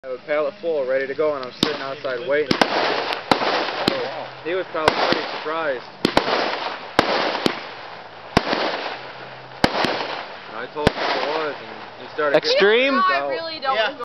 I have a pallet full ready to go, and I'm sitting outside waiting. So he was probably pretty surprised. And I told him what it was, and he started X-Treme? getting I really don't.